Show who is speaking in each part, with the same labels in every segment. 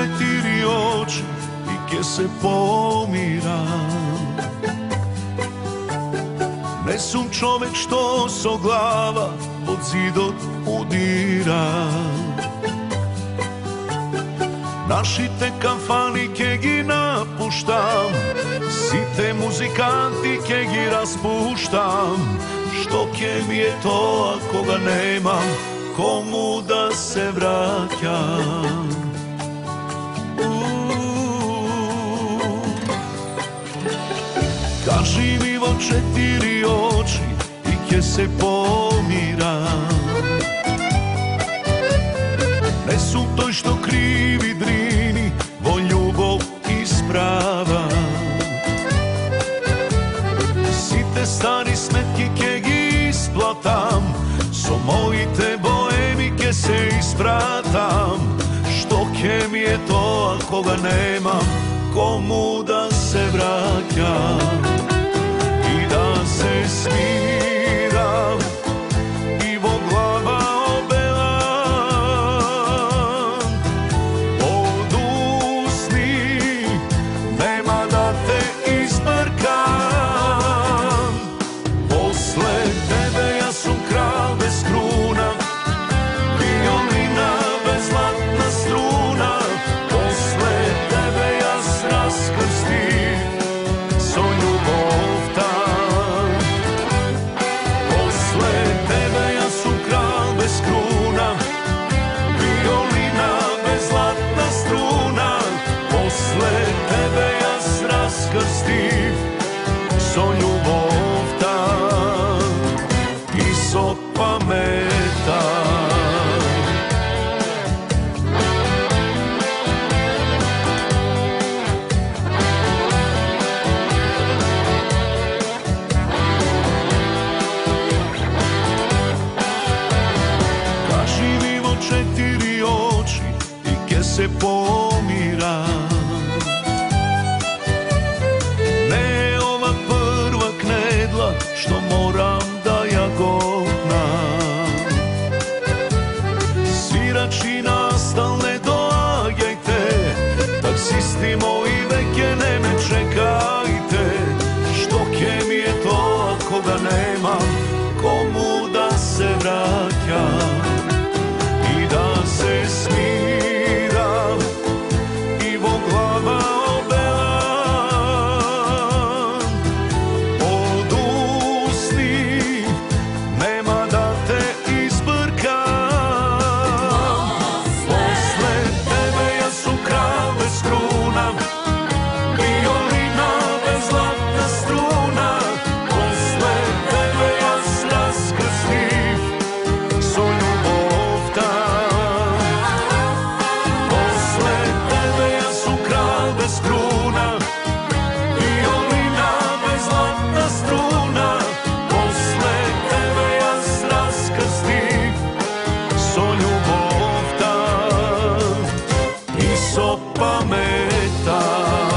Speaker 1: četiri oči i gdje se pomiram. Ne sum čovek što so glava od zidot udira. Našite kafani kegi napuštam, site muzikanti kegi raspuštam. Što ke mi je to ako ga nemam, komu da se vraćam. Kaži mi vo četiri oči i gdje se pomiram. Ne su toj što krivi drini vo ljubov isprava. Site stari smetki kegi isplatam, so mojite boemike se ispratam. Što ke mi je to ako ga nemam, komu da se vraćam i da se smiram i vo glava obelam. Od usni nema da te izbrkam. Posle tebe ja sam kralj bez kruna, violina bez zlatna struna. Posle tebe ja raskrstim so ljubov tam. Posle tebe ja sam kralj bez kruna, violina bez zlatna struna. Posle tebe ja raskrstim so ljubov tam i so pametan. Četiri oči i gdje se pomiram. Ne ova prva knedla što moram da ja godnam. Svirači nastal ne doagjajte, taksisti moji veke ne me čekajte. Što ke mi je to ako ga nemam, komu da se vraćam i da se smiram i vo glava obelam. Od usni nema da te izbrkam. Posle tebe ja sam kralj bez kruna, violina bez zlatna struna. Posle tebe ja raskrstim so ljubov tam. Posle tebe ja sam kralj bez kruna, violina bez zlatna struna. Posle tebe ja raskrstim so ljubov tam i so pametan.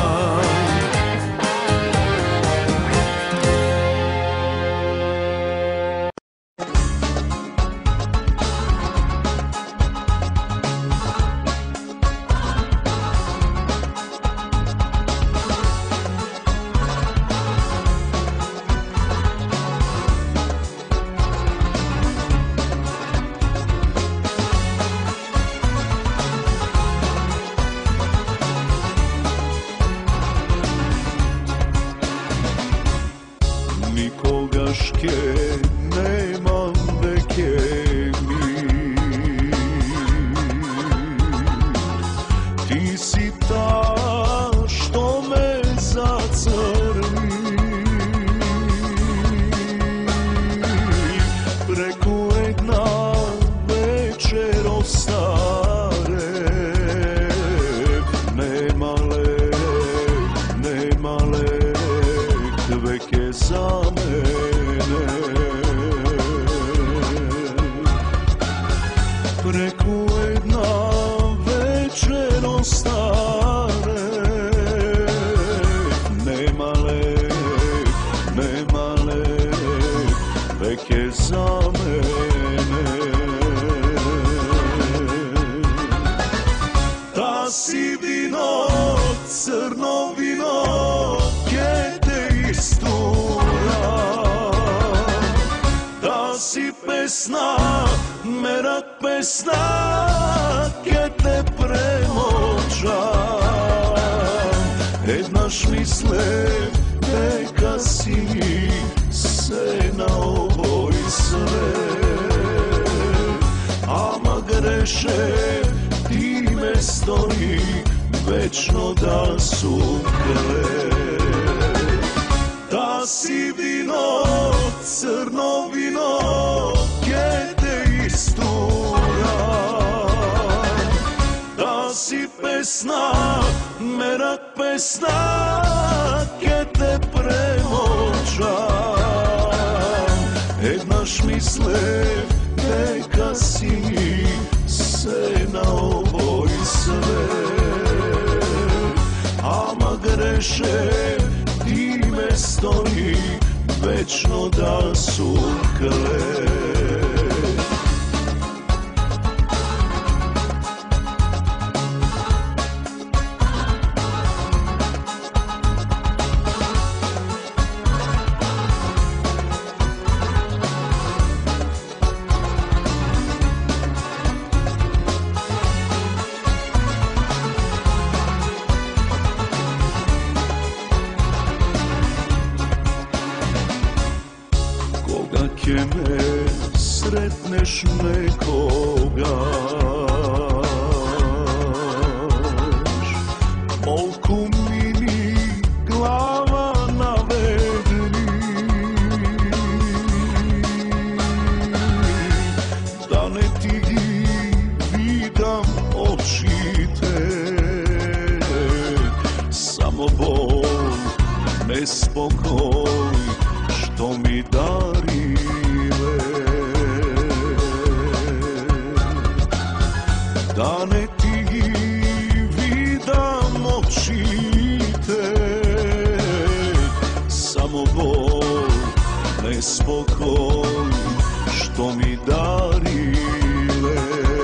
Speaker 1: Nikogaške nemam veke mi, ti si ta što me zacrni. Preko jedna večer ostare, nema lek veke za mene. Preko jedna večer ostare, nema lek veke za mene. Da si pesna che te premočam, jednaš misle neka si se na ovoj svet, ama greše time stoji večno da su kle. Da si vino, crno vino, che te istura, da si pesna, merak pesna, che te premočam, jednaš misle neka si se na ovoj svet, ama greše time stoji večno da su kle. Ke me sretneš nekogaš, molku mini glava navedni, da ne ti vidam oči te, samo bol, nespokoj, što mi dari. Da ne ti vidam oči te, samo bol, nespokoj, što mi darile.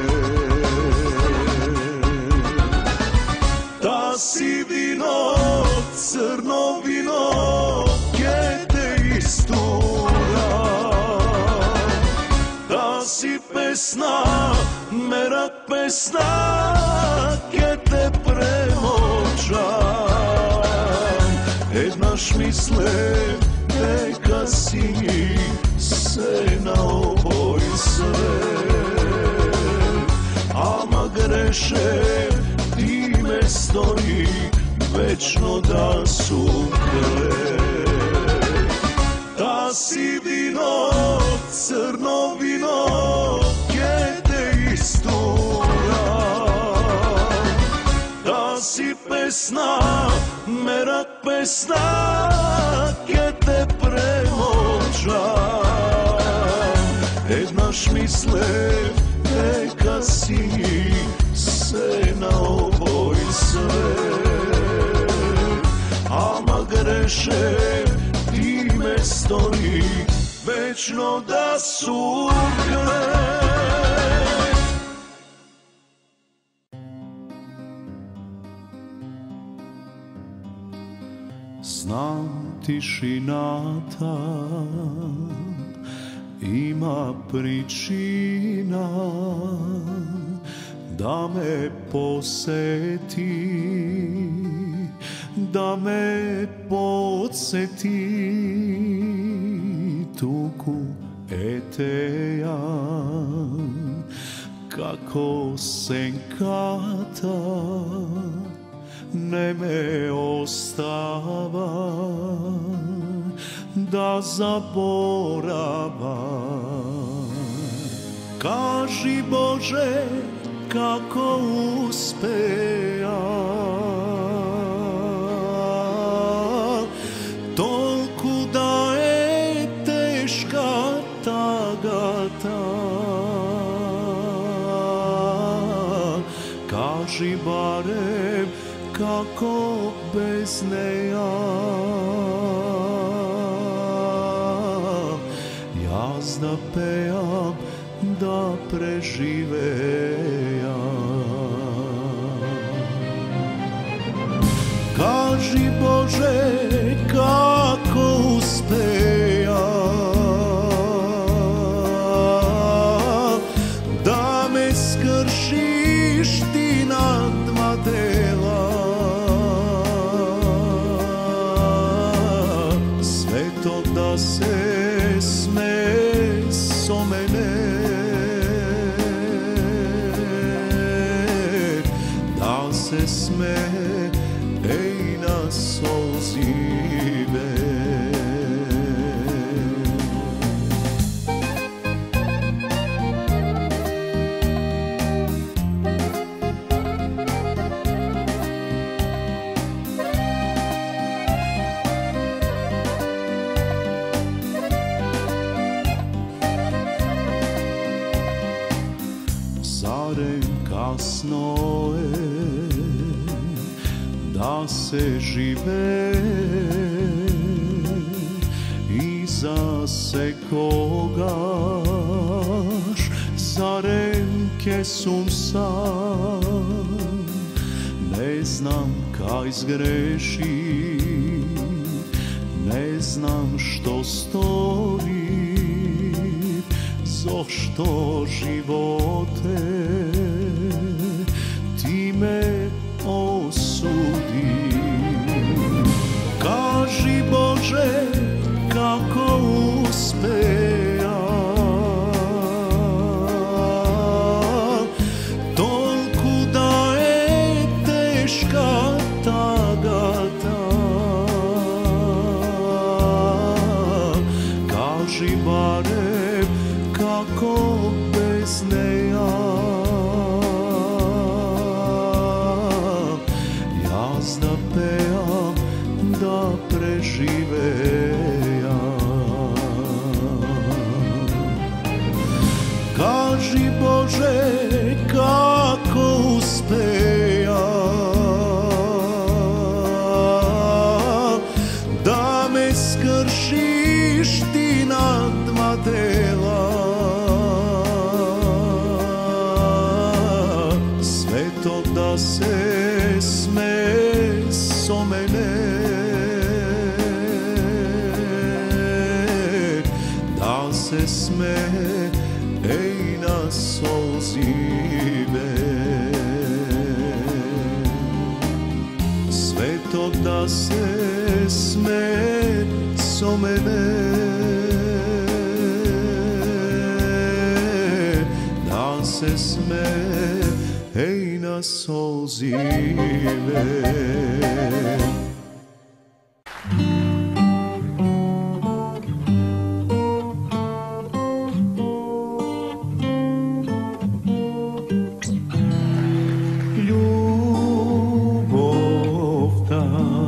Speaker 1: Da si vino, crno vino, che te istura, da si pesna, merak pesna, che te premočam, jednaš misle neka si se na ovoj svet, ama greše time stoji večno da su kle. Da si vino, crno vino, che te istura, da si pesna, merak pesna, che te premočam, jednaš misle neka si se na ovoj svet, ama greše time stoji večno da su kle. Znam tišina ta ima pričina da me poseti, da me podsjeti tuku eteja, kako senkata ne me ostava da zaborava. Kaži Bože kako uspeja tolku da je teška tagata. Kaži barem kako bez neja jazda pejam da preživeja. Kaži Bože kako uspeja da me to da se sme so mene, da se sme ej na solzive. Kasno je da se žive i za se kogaš zarem ke sum sam, ne znam kaj zgreši, ne znam što stori, zašto živote ti me osudi. Kaži Bože kako uspeja tolku da je teška tagata. Kaži barem kako bez neja da pejam, da preživeja. Kaži Bože kako uspeja da me skršiš ti na dva dela. Sve to da se sme so mene, da se sme ej na solzive. Sve to da se sme so mene, da se sme ej na solzive. Ljubov ta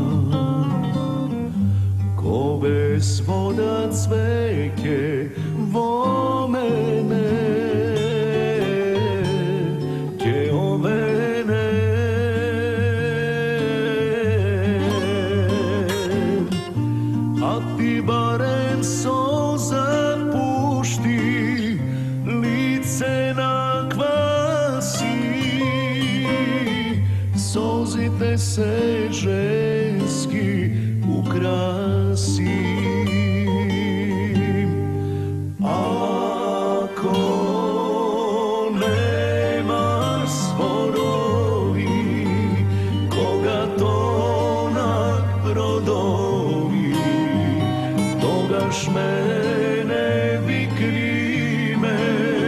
Speaker 1: ko bez voda cveke vo mene ke ovene, a ti barem soza pušti, lice nakvasi, solzite se ženski ukrasi. Ako nemaš svorovi, koga tonak brodovi, togaš mene vikri me,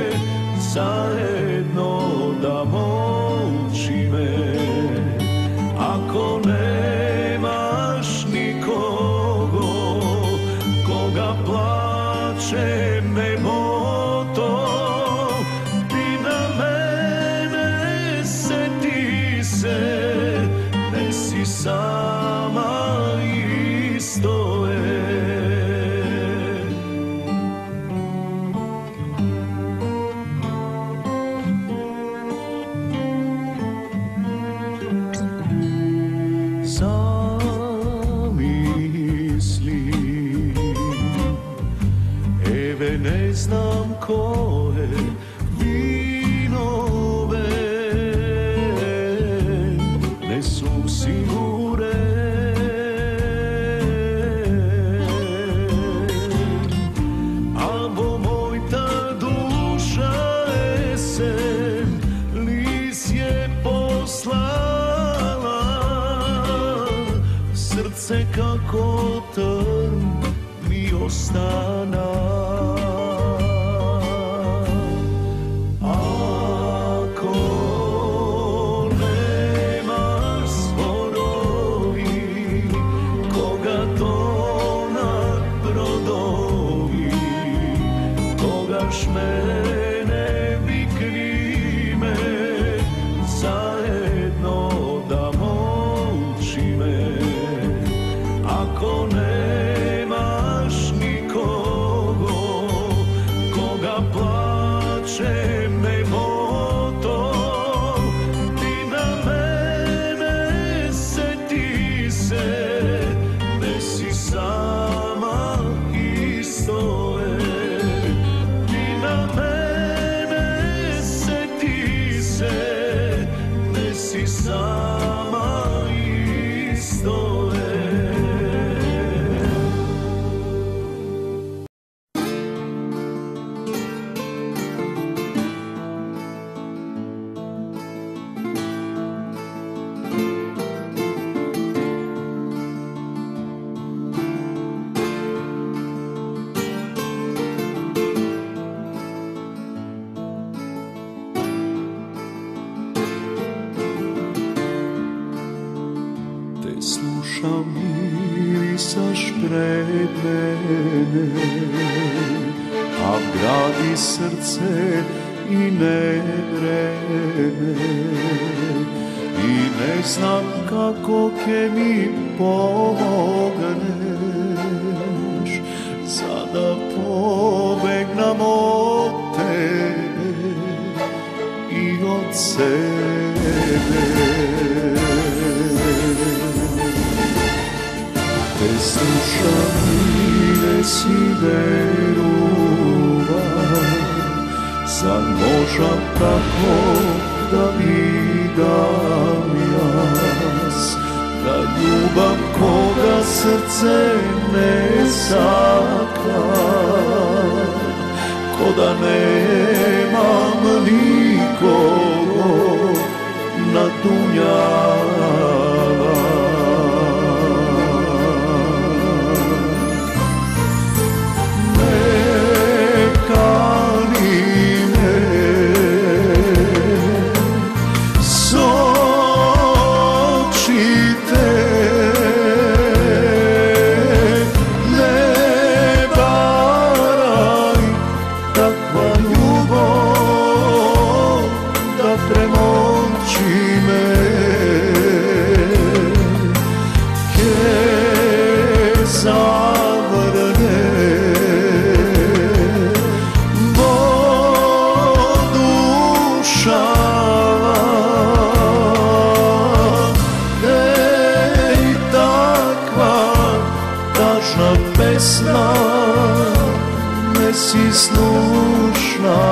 Speaker 1: zajedno da molčime. Ako nemaš nikogo, koga plače neboto, ti na mene seti se, ne si sama isto je. Ne znam ko je vinove, ne su sigure, a bo moj ta duša esen lis je poslala, srce kako trn mi ostana. Ako nemaš sporovi, koga tona brodovi, kogaš mene vikni me, zajedno da moči me. Ako nemaš nikogo, koga plače me moto, ti na mene seti se, ne si sama isto je. Ti na mene seti se, ne si sama isto je. Te slušam, mirisaš pred mene, a gradi srce i ne brene. I ne znam kako ke mi pomogneš, sada pobegnam od tebe i od sebe. Te slušam i ne si verujem, sad možem tako da vidam jas, da ljubam koga srce ne saka, ko da nemam nikogo na dunjalu. Pesma ne si slušna.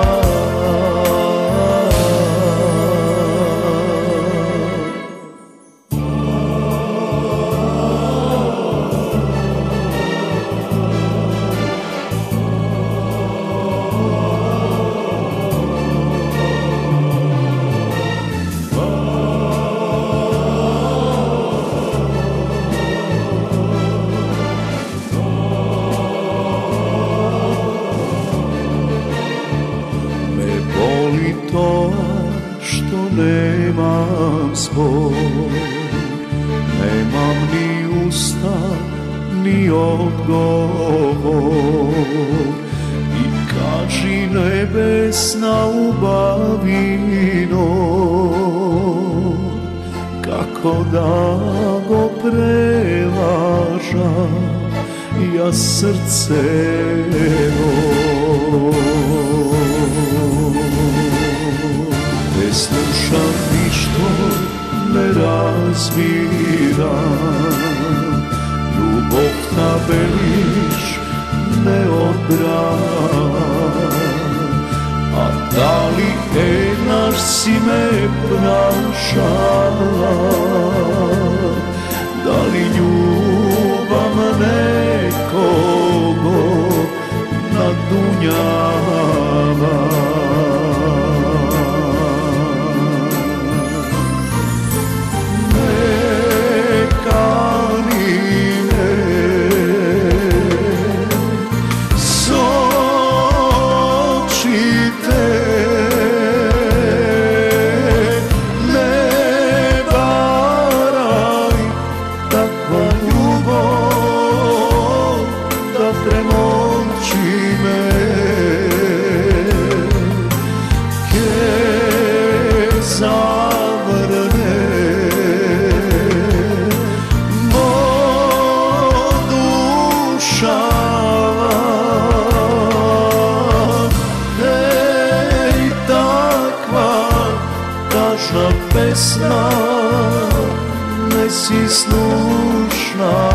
Speaker 1: To što nemam zbor, nemam ni usta, ni odgovor. I kaži nebesna ubavino, kako da go prelažam ja srcevo. Ne slušam ni što ne razbiram, ljubav ta beliš ne odbram. A da li naš si me prašala, da li ljubam nekogo na dunjama. me che zavrne dušava. Ej, takva tažna pesma ne si slušna.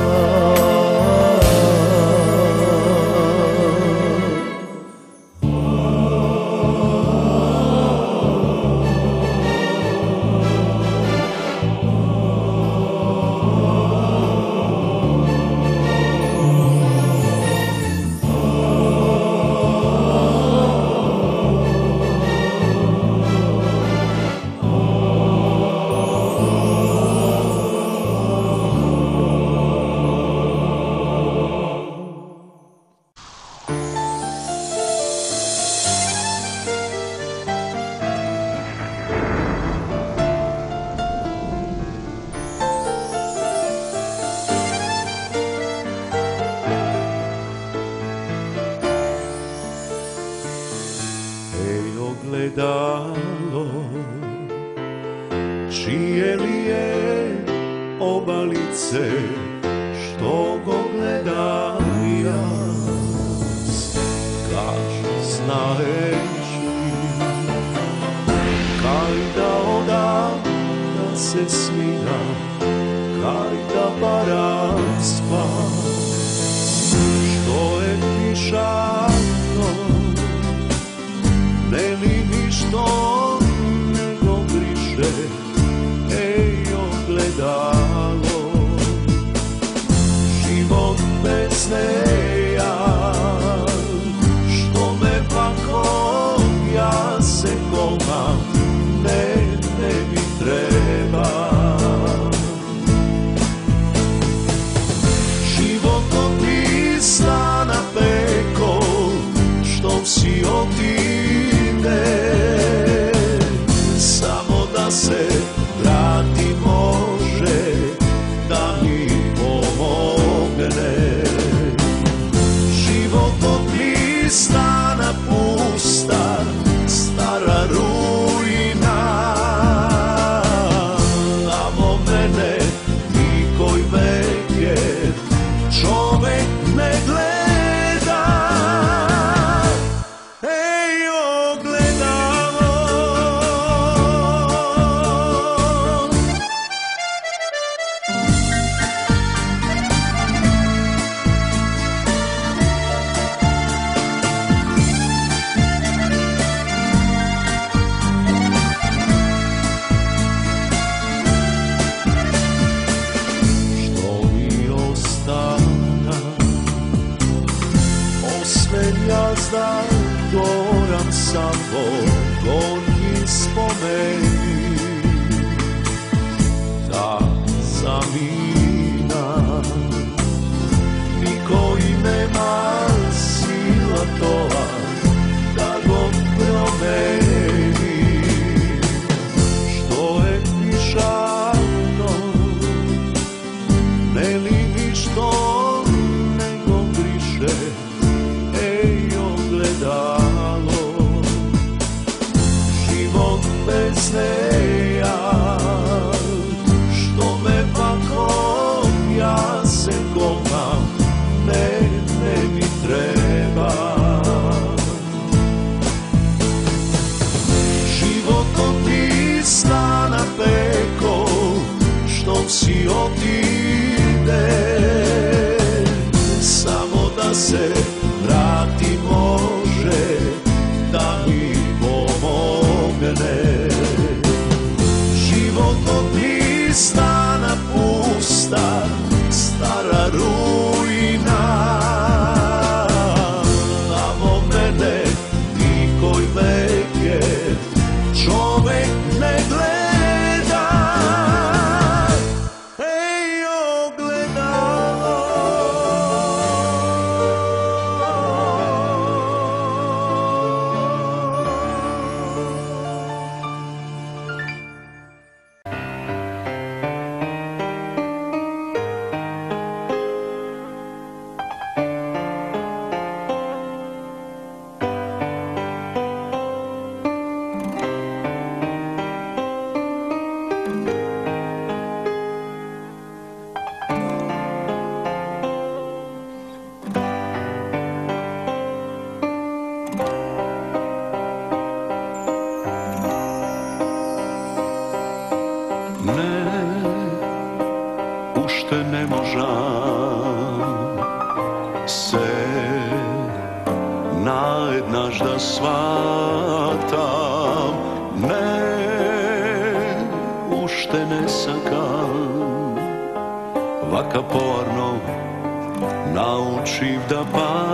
Speaker 1: Ogledalo, čije li je obalice, što go gledam jas, kaži znaeš li, kaj da odam da se smiram, kaj da baram spam, što je pišano, ne li ništo nego briše, ej ogledalo, život bez neja, što me pako, ja se kolmam, ne mi treba. Život od lista na peko, što si otide, samo da se vrati može, da mi pomogne. Život od lista na pusta, stara ruina, amo mene nikoj veke, čovek ne gleda. Ej, ogledalo, što mi ostana, osmenja zna, goram samo gornji spomeni, ta zamina, niko i nema sila toa da go promeni, što je pišano, ne li ništo nego briše, ej ogledalo, život bez neja, što me pako, ja se kolmam, ne mi treba. Život od lista na peko, što si otide, samo da se vrati može, da mi pomogne. Život od lista na pusta, stara ruina, amo mene nikoj veke, čovek ne gleda. Ej, ogledalo, se najednaš da svatam, ne ušte ne sakam, vaka poarno naučiv da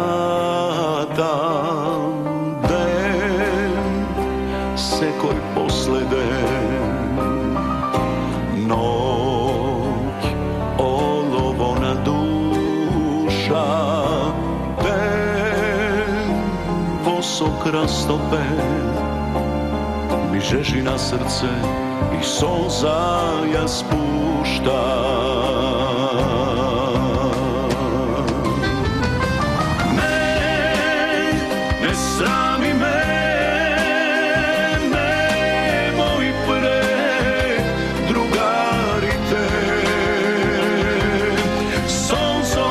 Speaker 1: padam, den se koj posle den, noć olovona duša, den vosok rastopen, mi žeži na srce i solza ja spušta. Srami me, nemoj pre drugarite, solzo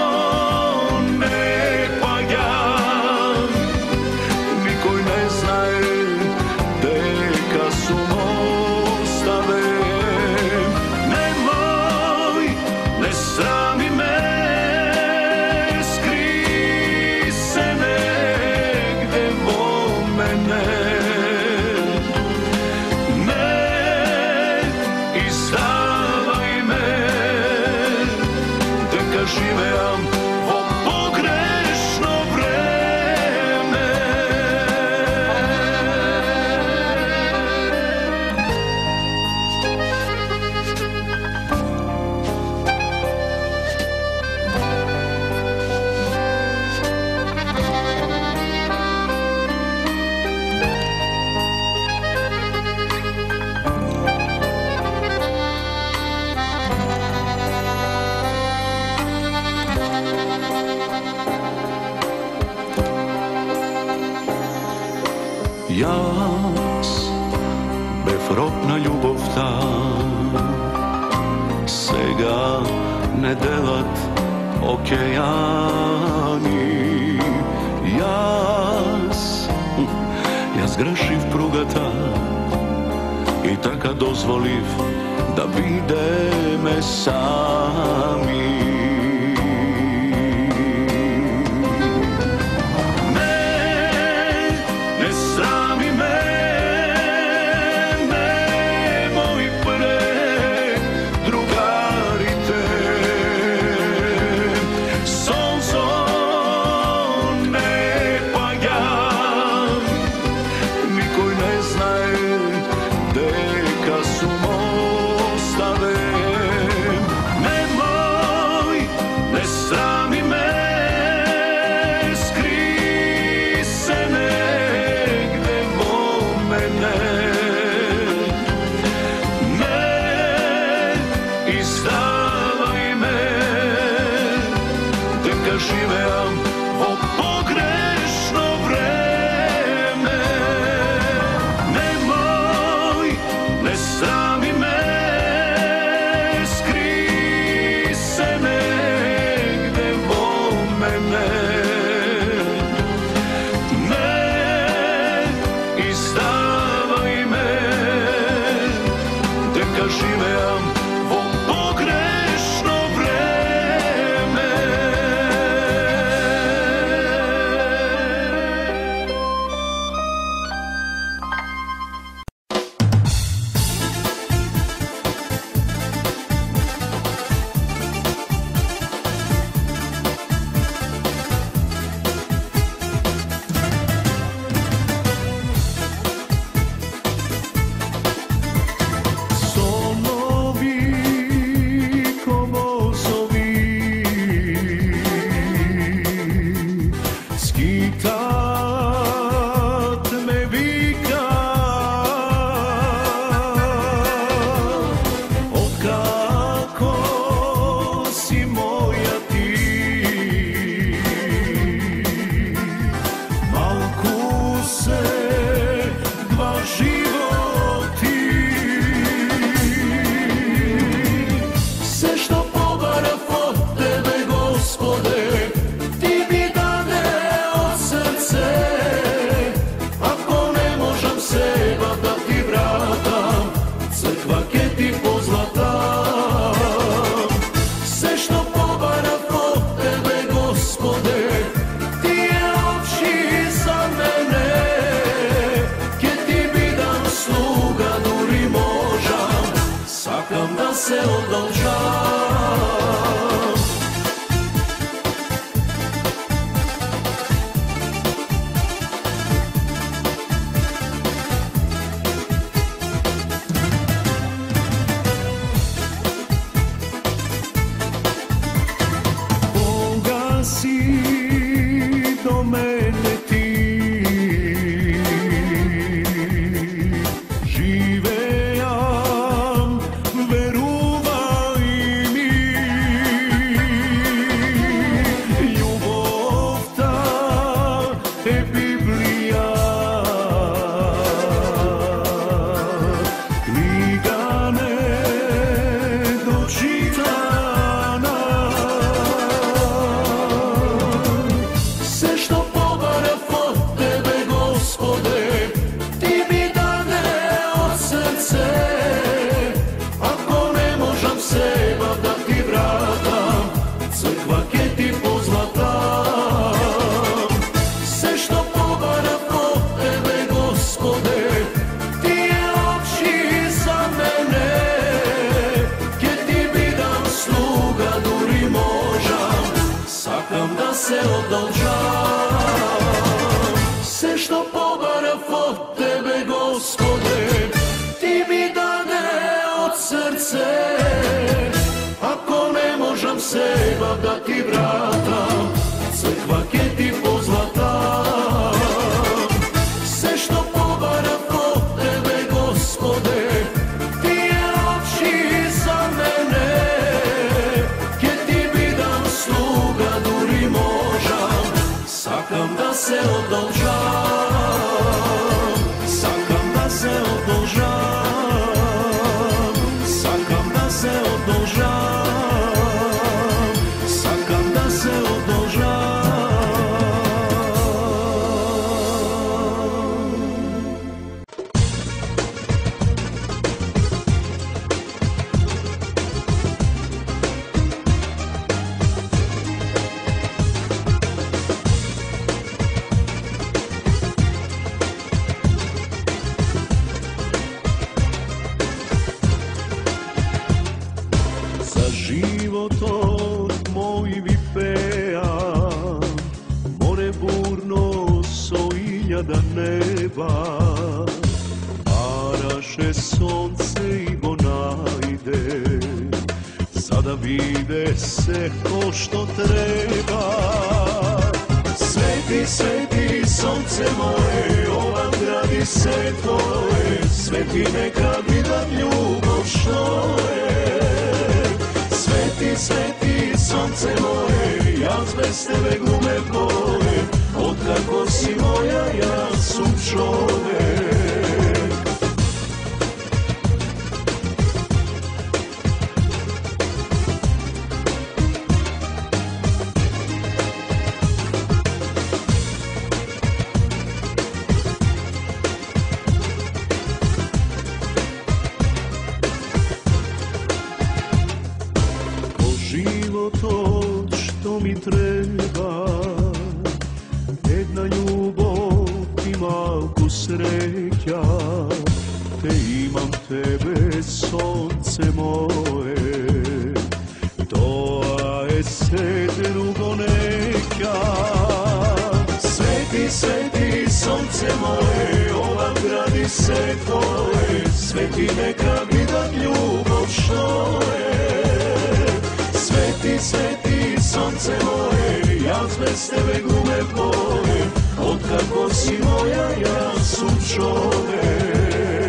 Speaker 1: ne pajam, nikoj ne znaje deka su ostave, nemoj, ne srami me, skri se izdavaj me, deka živeam vo pogrešno vreme. Jaz, befrotna ljubov ta, сега не делат океани. Jaz grešив pruгата и така дозволив да бидеме сами. Izdavaj me, deka živeam vo pogrešno vreme. Nemoj, ne srami me, skri se negde vo mene. Ne izdavaj me, deka živeam vo pogrešno vreme. odolžam. Sve što pobaraf od tebe, Gospode, ti mi dane od srce. Ako ne možem seba da ti vratam, crkva ke ti pozlatam. Sve što pobaraf od tebe, Gospode, ti je lepši za mene. Ke ti bi dam sluga duri možam, sakam da se odolžam, sakam da se odolžam, sakam da se odolžam, sakam da se odolžam. Za život od moj vipea, more burno so iljada neba, paraše sonce i bonajde, sada vide se ko što treba. Sveti, sveti sonce moje, ovam gradi se tvoje, sveti neka vidat ljubav što je. Sveti, sveti sonce moje, ja bez tebe gume boje, otkako si moja, ja sam čovek. Život od što mi treba, jedna ljubav i malku sreća, te imam tebe, sonce moje, to je se drugo neka. Sveti, sveti sonce moje, ovam gradi se tvoje, sveti neka vidat ljubav što je. Sveti, sveti sonce moje, ja bez tebe gume boje, otkako si moja, ja sam čovek.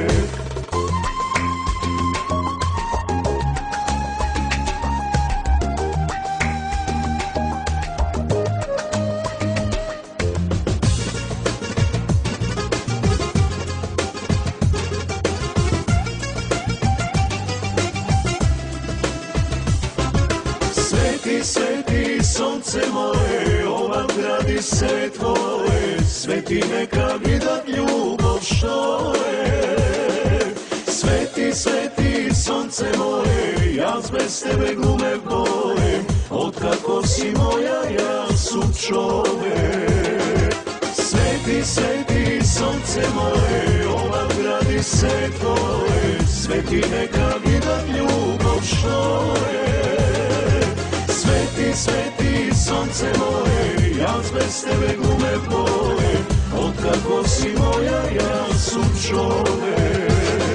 Speaker 1: Sveti, sveti sonce moje, ovam gradi se tvoje, sveti neka vidat ljubav što je. Sveti, sveti sonce moje, ja bez tebe gume boje, otkako si moja, ja sam čovek. Sveti, sveti sonce moje, ovam gradi se tvoje, sveti neka vidat ljubav što je. Sveti, sveti sonce moje, ja bez tebe gume boje, otkako si moja, ja sam čovek.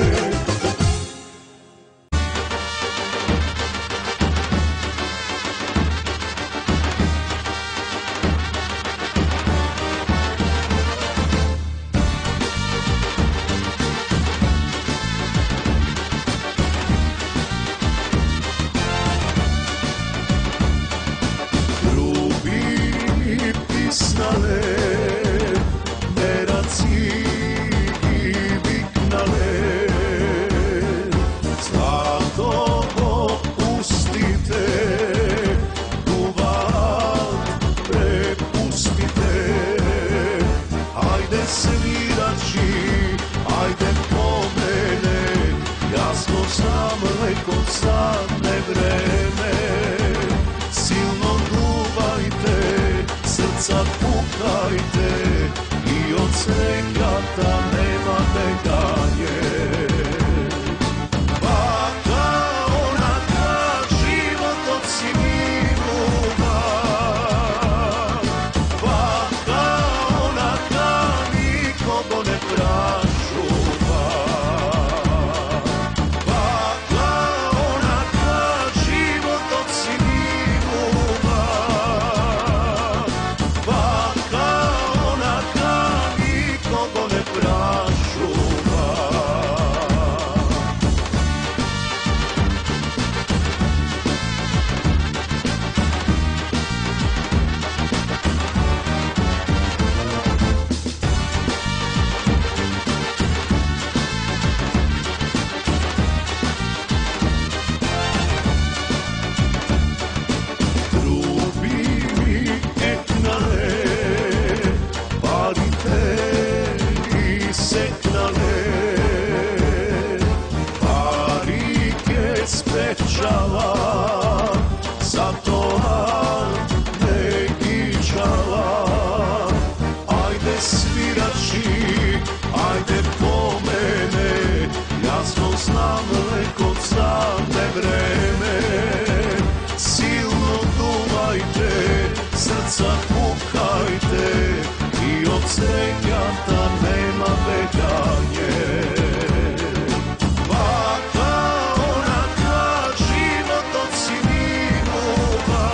Speaker 1: Pisnale, meraci i viknale, zlato pustite, duvat prepustite, ajde svirači, ajde po mene, jasno sam rekao zadne vreme, silno duvajte, srca pukajte i od srekata nema beganje. Baka onaka, život od si minuta, uživajte i od srećata nema beganje. Baka onaka život od sinova,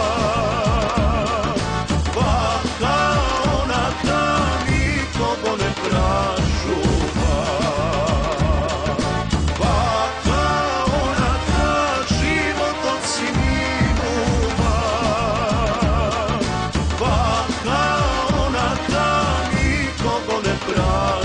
Speaker 1: baka onaka nikogo ne prašuva, baka onaka život od sinova, baka onaka nikogo ne prašuva.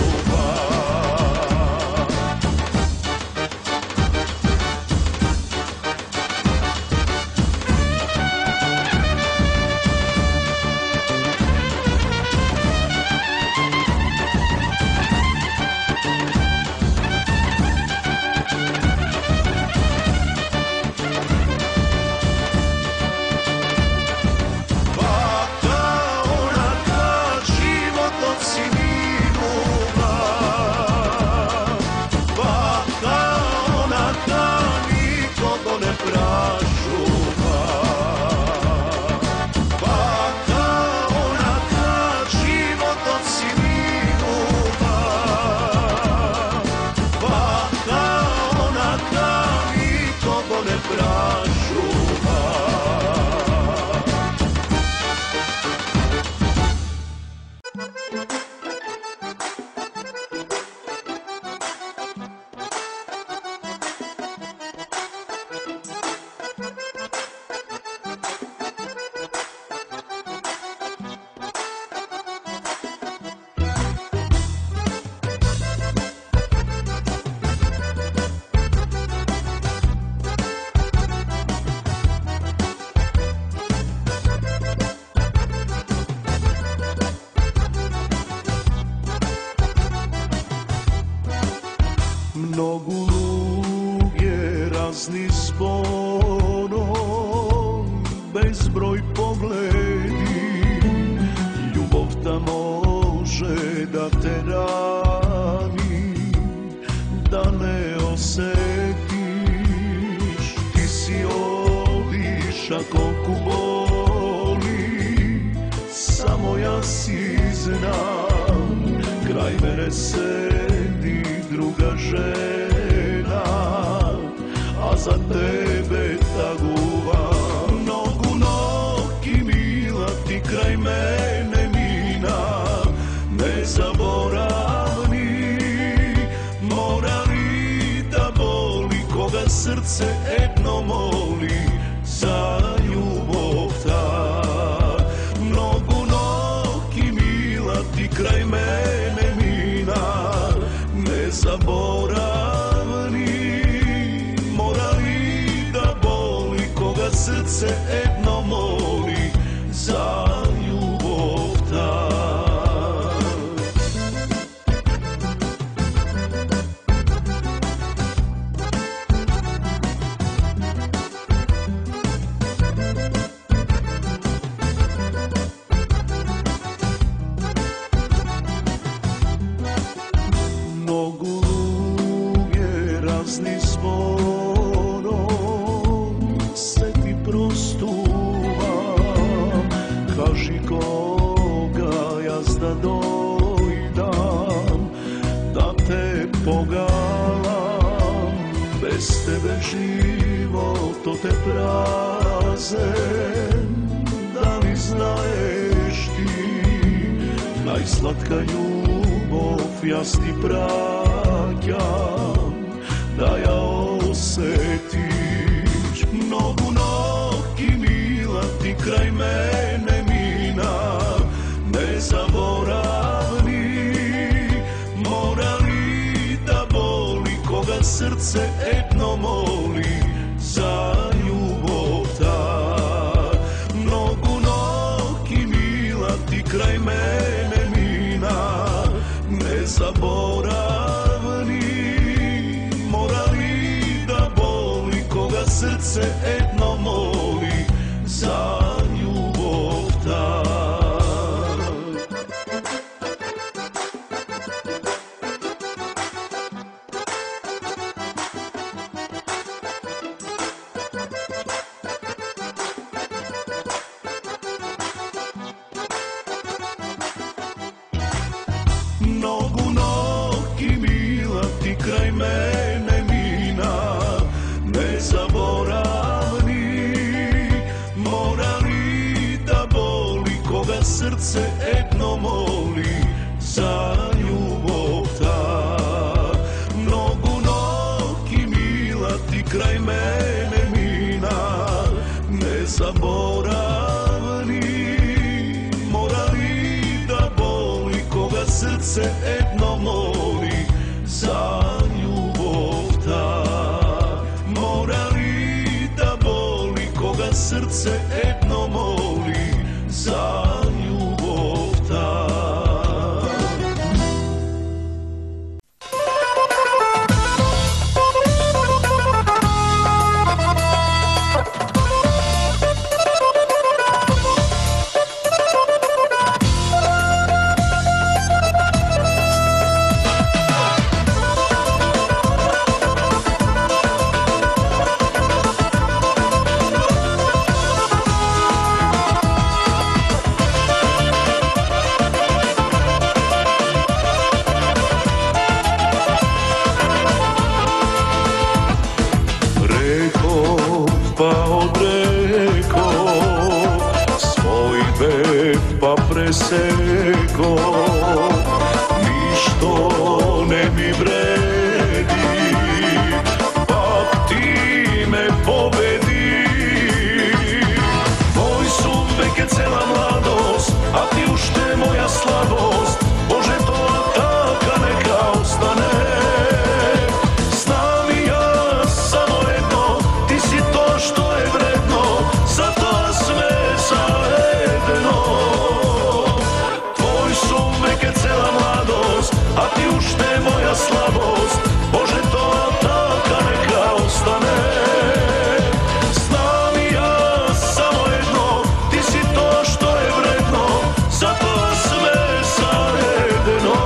Speaker 1: Mnogu luge razni zbonom, bezbroj pogledi, ljubav ta može da te rani, da ne osetiš, ti si odišak koliko boli, samo ja si znam, kraj mene sedi druga žena, a za tebe taguva. Nogu noki mila ti kraj mene mina, ne zaboravni, mora li da boli koga srce etno moli za ljubav ta. Nogu noki mila ti kraj mene mina, ne zaboravni, mora li da boli koga srce etno moli za ljubav ta. Mnogu luge razni zbonom se ti prostuva, kaži koga jazda dojdam, da te pogalam, bez tebe život to te prazen, da li znaješ ti, najslatka ljubav jas ti praćam, da ja osetiš. Mnogu noki mila ti kraj mene mina, ne zaboravni, mora li da boli koga srce etno moli za ljubav ta. Mnogu noki mila ti kraj mene mina, ne zaboravni, mora li da boli koga srce etno moli za ljubav ta. Nogu noki mila ti kraj mene mina, ne zaboravni. Mora li da boli koga srce etno moli za ljubav ta? Nogu noki mila ti kraj mene mina, ne zaboravni. Mora li da boli koga srce etno moli za ljubav ta? Mora li da boli koga srce etno moli za ljubav ta? Pa preseko, ništo ne mi vredi, pa ti me pobedi. Tvoj su veke cela mladost, a ti ušte moja slabost. Bože, to taka neka ostane. Znam i ja samo jedno, ti si to što je vredno, zato sve zajedno. Cela mladost, a ti ušte moja slabost. Bože, to taka neka ostane. Znam i ja samo jedno, ti si to što je vredno, zato sve zajedno.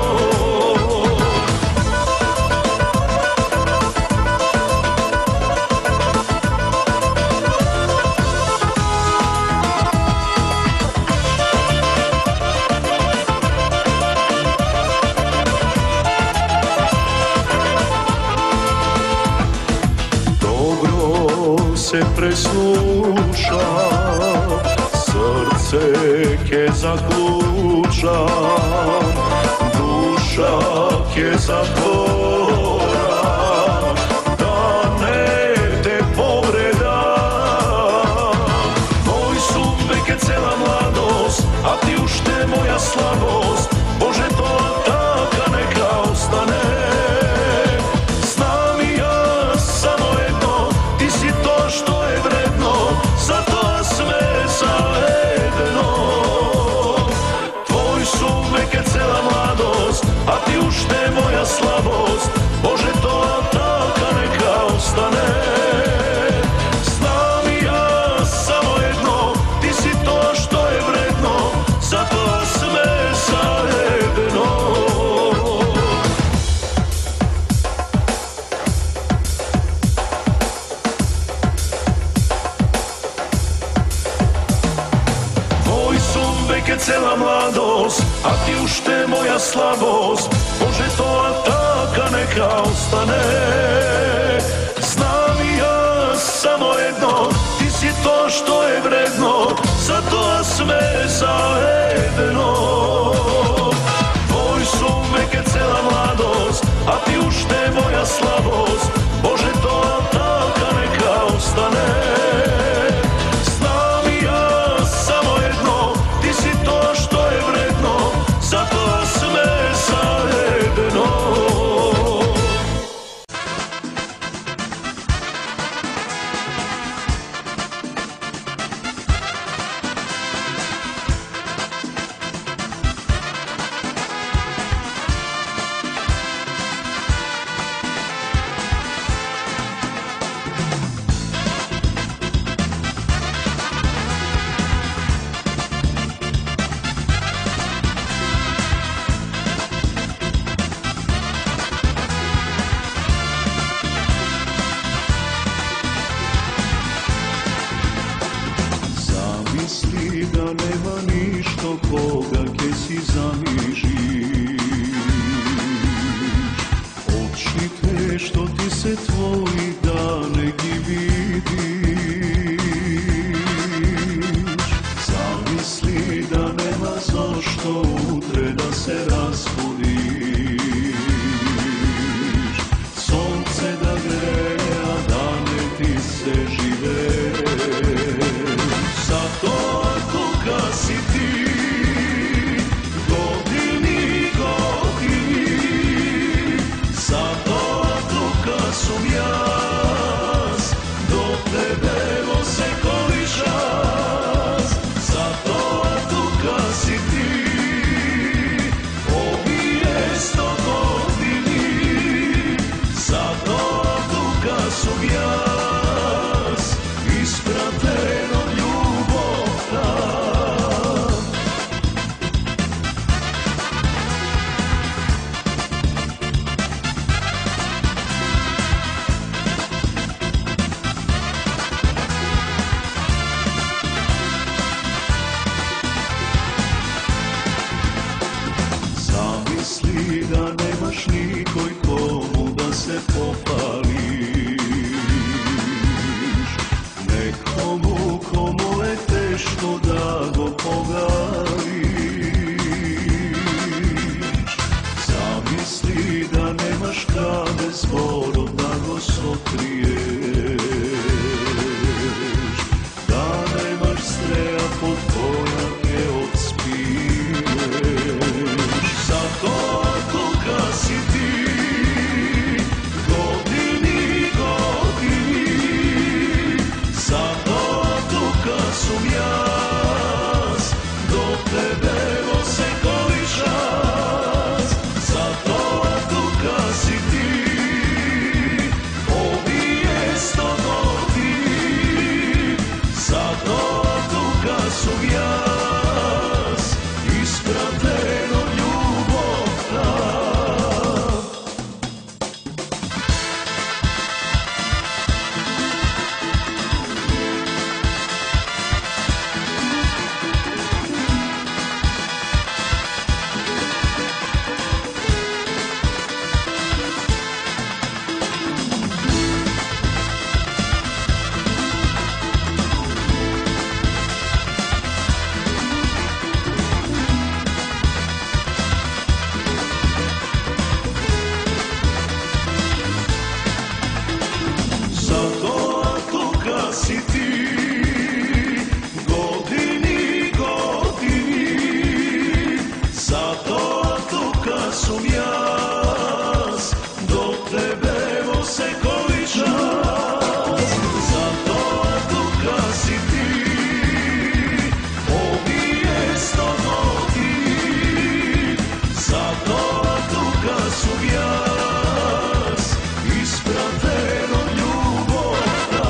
Speaker 1: Se presluša, srce ke zakluča, duša ke zatvora, da ne te povreda. Tvoj su veke cela mladost, a ti ušte moja slabost. Bože, to taka neka ostane. Znam i ja samo jedno, ti si to što je vredno, zato sve zajedno. Tvoj su veke cela mladost, a ti ušte moja slabost. Bože, to taka neka ostane. Znam i ja samo jedno, ti si to što je vredno, zato sve zajedno. Veke cela mladost, a ti ušte moja slabost. Bože, to taka neka ostane. Znam i ja samo jedno, ti si to što je vredno, zato sve zajedno. Tvoj su veke cela mladost, a ti ušte moja slabost. Bože, to taka neka ostane. Zato sve zajedno.
Speaker 2: misli da nema ništo koga ke si zamiži.
Speaker 1: da nemaš nikoj komu da se pohvališ. Nekomu komu je teško da go pogališ. Zamisli da nemaš kave zboro da go sokriješ. Da nemaš streja pod konjake odspiješ. Zato tuka si ti, godini, godini. Zato tuka sum jas, do tebe se količas. Zato tuka si ti, ovi je 100 godini. Zato tuka sum jas, isprateno ljubov ta. Zato tuka si ti, godini, godini. Zato tuka sum jas, do tebe se količas. Zato tuka si ti, ovi je 100 godini. Zato tuka sum jas, isprateno ljubov ta.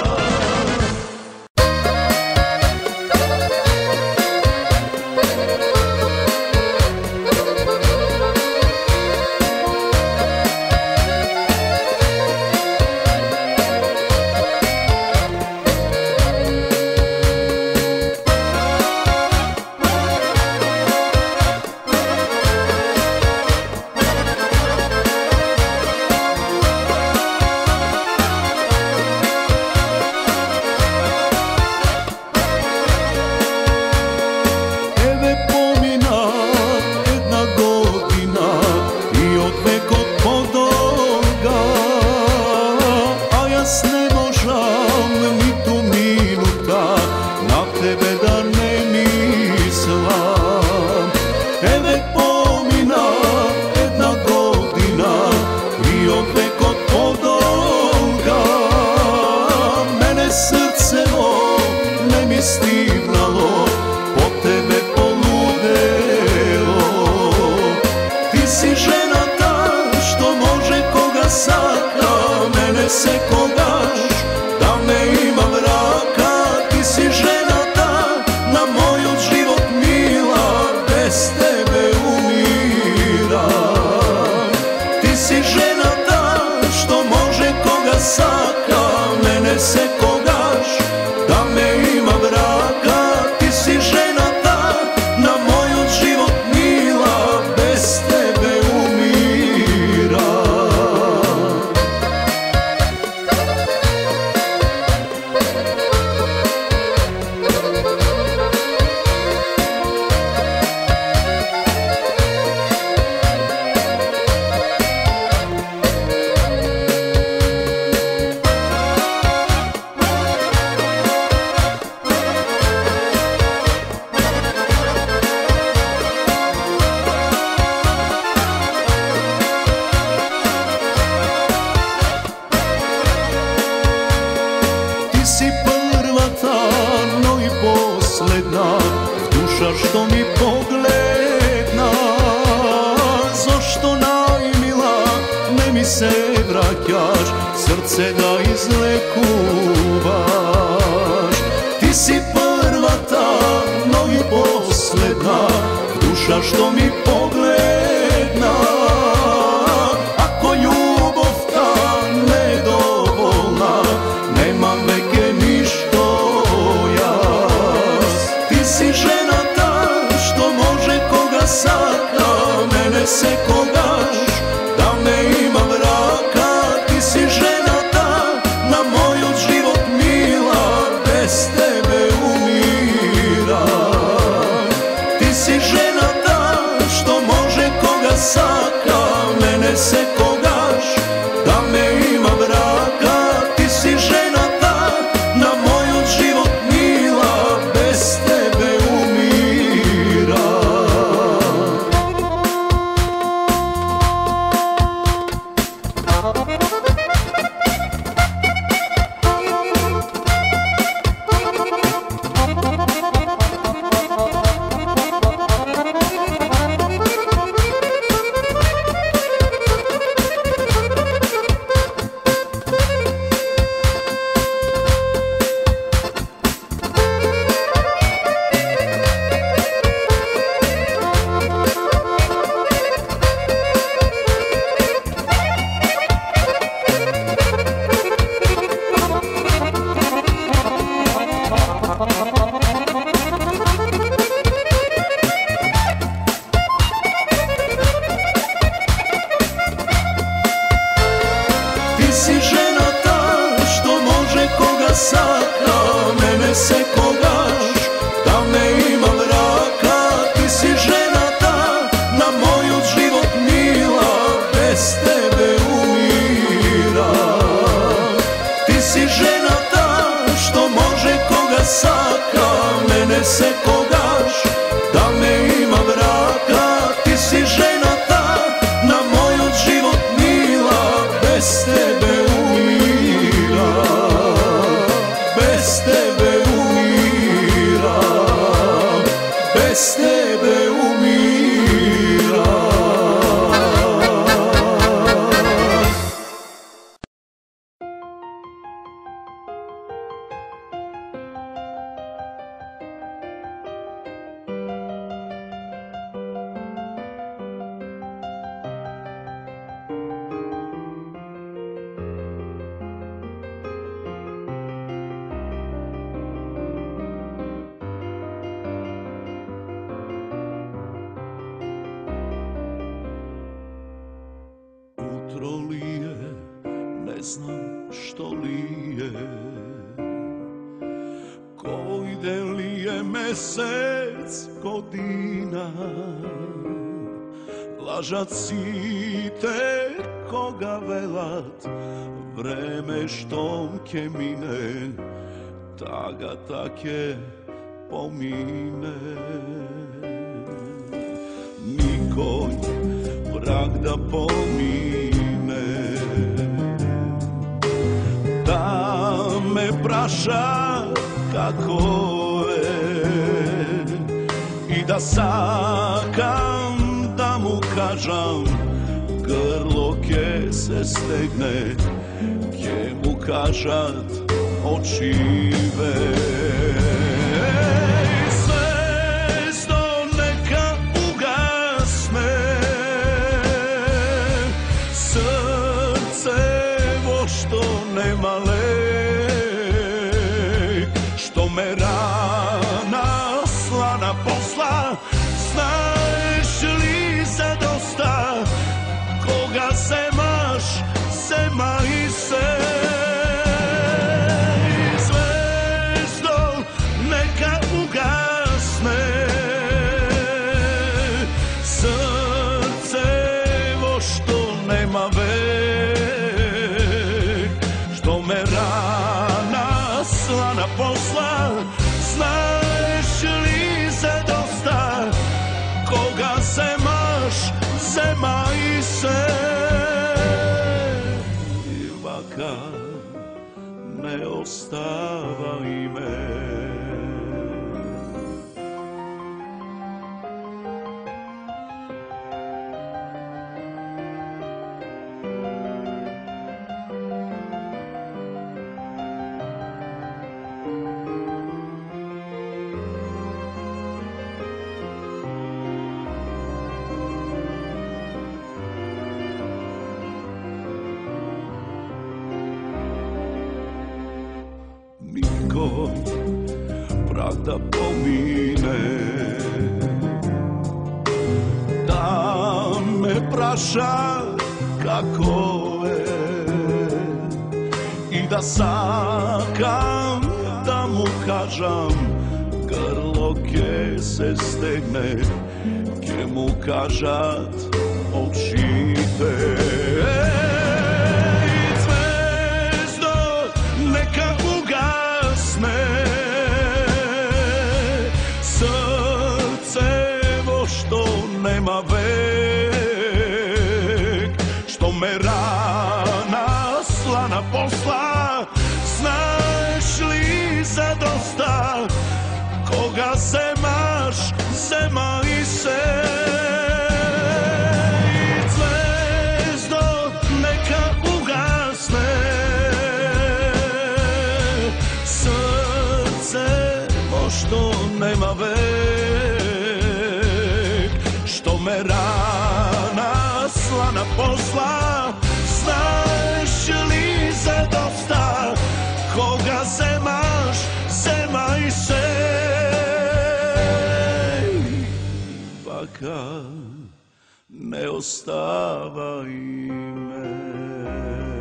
Speaker 1: Eve pomina jedna godina i odvek od podolga, a jas ne možam ni tu minuta na tebe da ne mislim. Eve pomina jedna godina i odvek od podolga, mene srcevo ne mi stivnalo, po tebe poludelo. Ti si žena ta što može koga saka, mene se kogaš da me ima vraka. Ti si žena ta na moj život mila, bez tebe umiram. Ti si žena ta što može koga saka, mene se kogaš da me ima vraka. Ti si žena ta na moj život mila, bez tebe umiram. Ti si prva ta, no i posljedna, duša što mi pogledna. Zašto najmila ne mi se vraćaš, srce da izlekuvaš. Ti si prva ta, no i posljedna, duša što mi pogledna. Ako ljubav ta nedovoljna, nemam veke ništo jas. Ti si žena ta što može koga saka, mene se koga se kogaš, da me ima vraka, ti si žena ta, na moj život mila, bez tebe umira, bez tebe umira, bez tebe umira. Jutro lije, ne znam što lije, koji de lije mesec godina. Lažat si te koga velat, vreme štomke mine, taga take pomine. Nikoj vrag da pomine, da me praša kako je, i da sakam da mu kažam, grlo ke se stegne, ke mu kažat očive. Nema lek, što me rana slana posla, znaš li za dosta, koga semaš, sema i se. Zvezdo neka ugasne, srcevo što nema slana posla, znaš li za dosta, koga semaš, sema i se. I vaka ne ostavaj me. Nikoj pravda pomine, da me praša kako je, i da sakam da mu kažam, grlo ke se stegne, ke mu kažat očite. Srcevo što nema vek, što me rana slana posla, znaš li za dosta, koga semaš, sema i se. Zvezdo neka ugasne, srcevo što nema vek, što me rana slana posla, znaš li za dosta, koga semaš, sema i se. Baka ne ostavaj me.